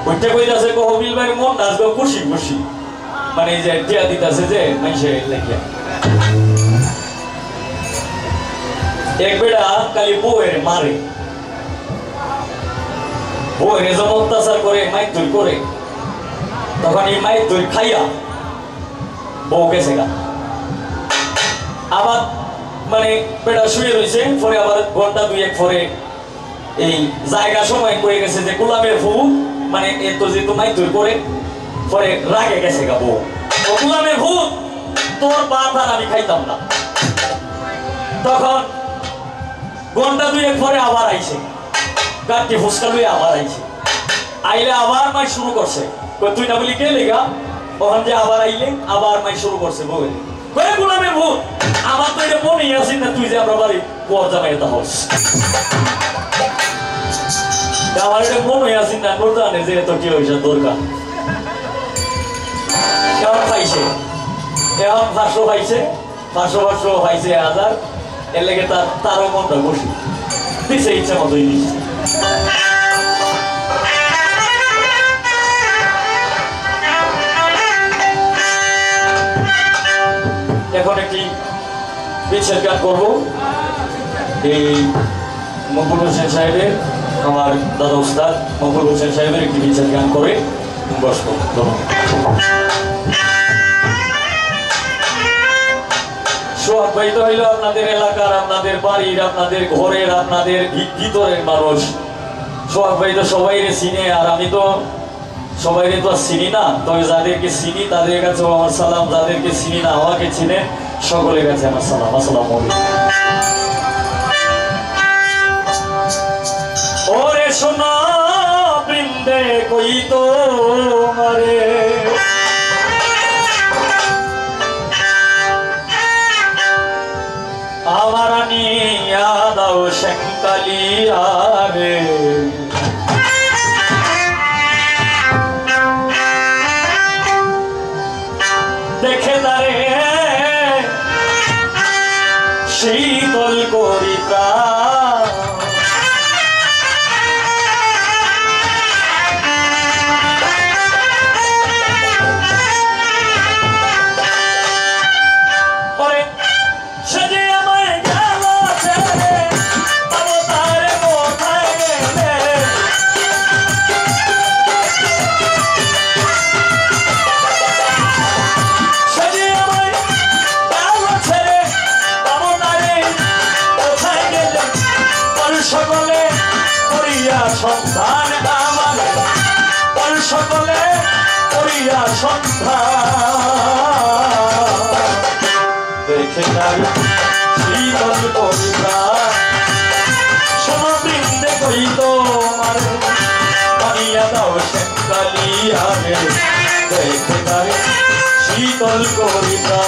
ওইটা কইতাছে কহবিল ভাই মন নাচবে খুশি খুশি মানে যে টিয়া দিতাছে যে মানুষে লেখিয়া এক বেড়া খালি বউয়ের মারে বউয়ের যখন অত্যাচার করে মাইর করে তখন এই মাইর দই খাইয়া বউ গেছে গা আবার মানে বেড়া শুয়ে রয়েছে পরে আবার ঘন্টা দুই এক পরে এই জায়গা সময় কয়ে গেছে যে গোলামের বউ মানে এত যেহেতু মাইর দই করে পরে রাগে গেছে গা বউ গোলামের বউ তোর ভাত আর আমি খাইতাম না তখন ঘন্টা দুই এক পরে আবার আইছে গাড়ি ফুসকা লুয়ে আবার আইছে আইলে আবার মাই শুরু করছে তুই না বলি কে লেগা ওখান যে আবার আইলে আবার মাই শুরু করছে বউয়ে কয়ে গোলামের বউ আমার তো এটা মনেই আসি না তুই যে আমরা বাড়ি বর জামাই এটা হস আমার এটা মনেই আসি না তোর জানে যে তো কি হয়েছে দরকার কেমন পাইছে এখন 500 পাইছে 500 পাইছে 1000 এর লেগে তারও মনটা বসি দিছে ইচ্ছা মতোই দিচ্ছে এখন একটি বিচ্ছেদ গান করবো এই মকবুল হোসেন সাহেবের আমার দাদা উস্তাদ মকবুল হোসেন সাহেবের একটি বিচ্ছেদ গান করে বসবো সোহাগ ভাই তো হইল আপনাদের এলাকার আপনাদের বাড়ির আপনাদের ঘরের আপনাদের ভিতরের মানুষ সোহাগ ভাই তো সবাই চিনে আর আমি তো সবাই তো চিনি না তবে যাদেরকে চিনি তাদের কাছে আমার সালাম যাদেরকে চিনি না আমাকে চিনে সকলের কাছে আমার সালাম আসসালামু আলাইকুম ওরে সোনা বৃন্দে কই তো মারে আমার নিয়া দাও শঙ্কালিয়া রে দেখে তারে শীতল করি প্রাণ সন্ধান আমার সকলে করিয়া সন্ধান দেখে নাই শীতল করিয়া সমবৃন্দে কই তোমার পানিয়া দাও শঙ্কালিয়া রে দেখে নাই শীতল করিয়া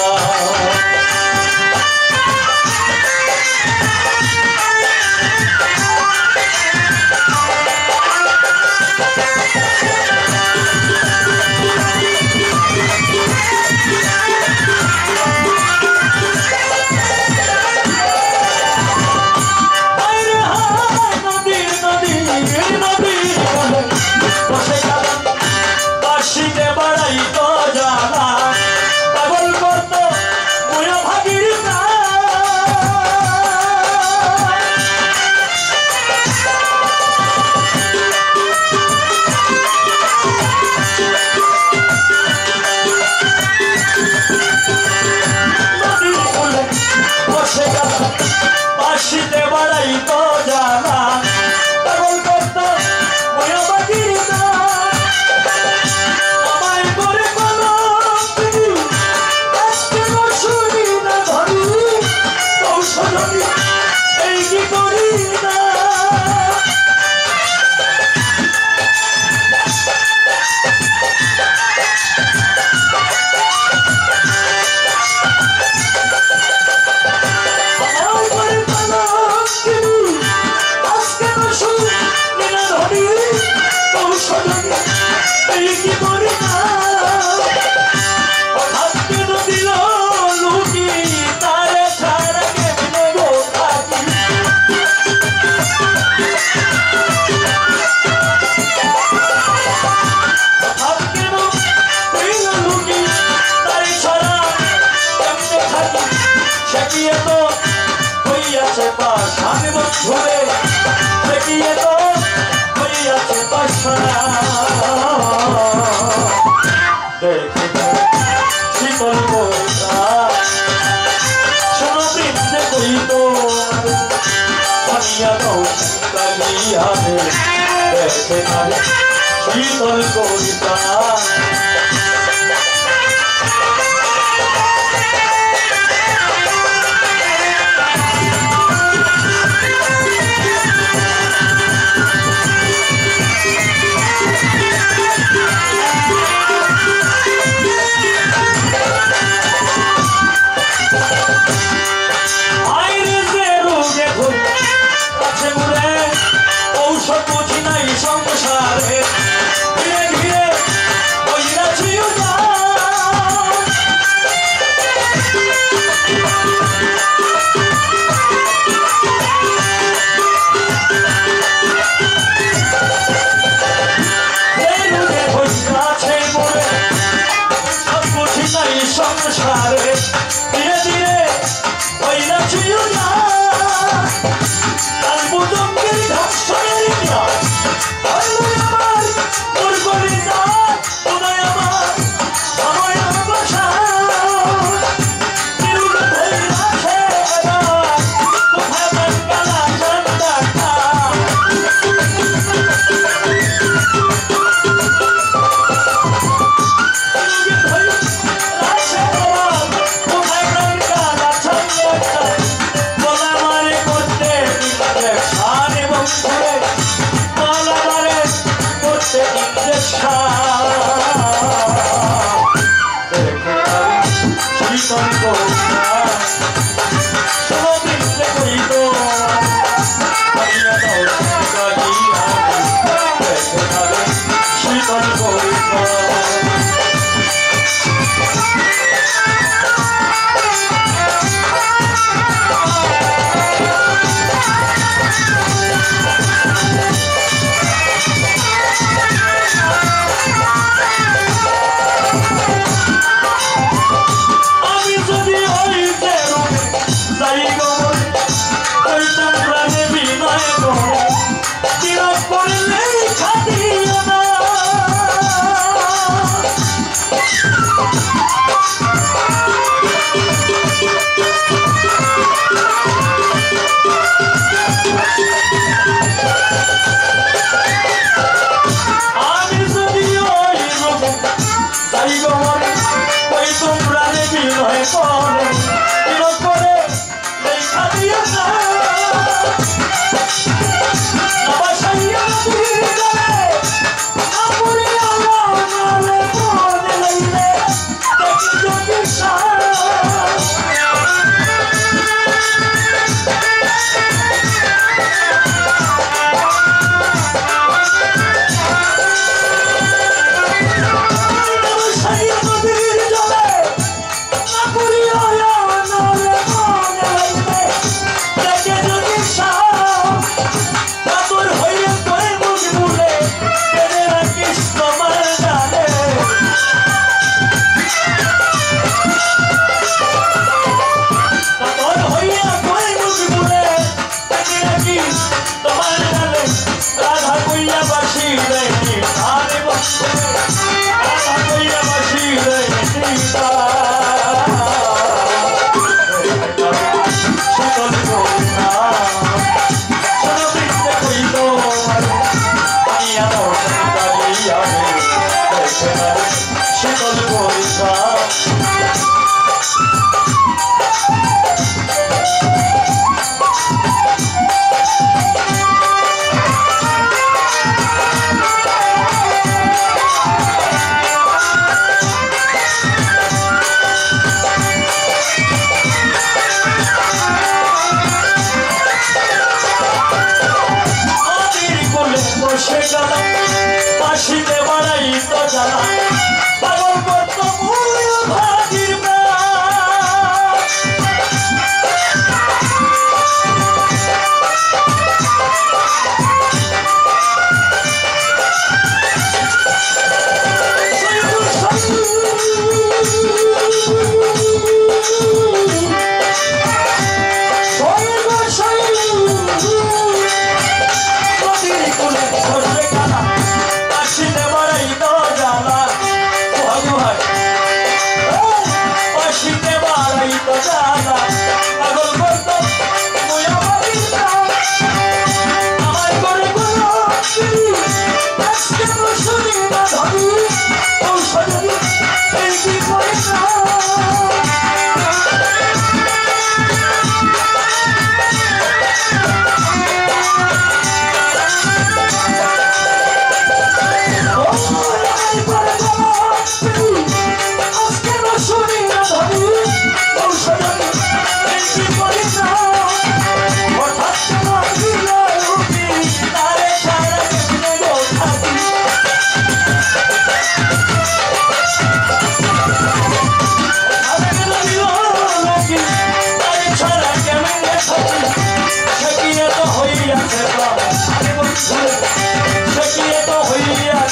দেখে শীতল বর্ষা শোনো বৃন্দে কইত পানিয়া দাও কালিয়া দেখে শীতল কবিতা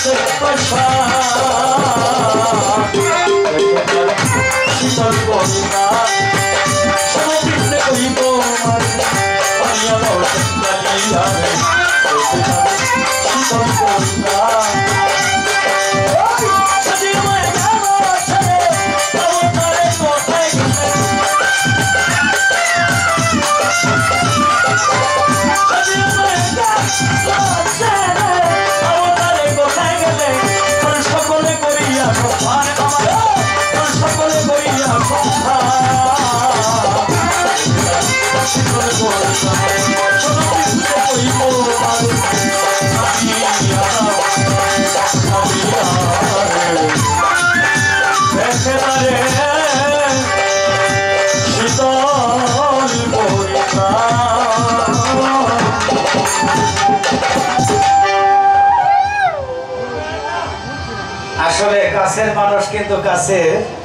শীতল করিনা সমুদ্রে করিব পানিয়া বলিয়া রে শীতল করিনা আসলে কাছের মানুষ কিন্তু কাছে